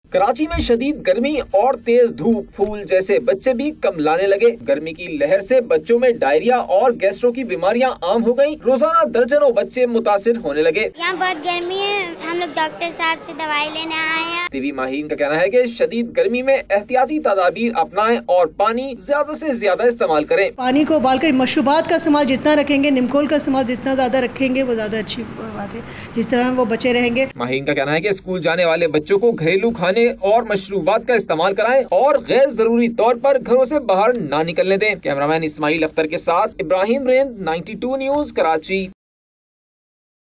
कराची में शदीद गर्मी और तेज धूप फूल जैसे बच्चे भी कम लाने लगे। गर्मी की लहर से बच्चों में डायरिया और गैस्ट्रो की बीमारियां आम हो गयी। रोजाना दर्जनों बच्चे मुतासिर होने लगे। यहाँ बहुत गर्मी है, हम लोग डॉक्टर साहब से दवाई लेने आए हैं। तिबी माहिरीन का कहना है कि शदीद गर्मी में एहतियाती तदाबीर अपनाएं और पानी ज्यादा से ज्यादा इस्तेमाल करें। पानी को उबाल कर मशरूबात का इस्तेमाल जितना रखेंगे, निमकोल का इस्तेमाल जितना ज्यादा रखेंगे वो ज्यादा अच्छी बात है, जिस तरह वो बचे रहेंगे। माहिरीन का कहना है कि स्कूल जाने वाले बच्चों को घरेलू खाने और मशरूबात का इस्तेमाल कराएं और गैर जरूरी तौर पर घरों से बाहर ना निकलने दें। कैमरामैन इस्माइल अख्तर के साथ इब्राहिम रेंद, 92 न्यूज़, कराची।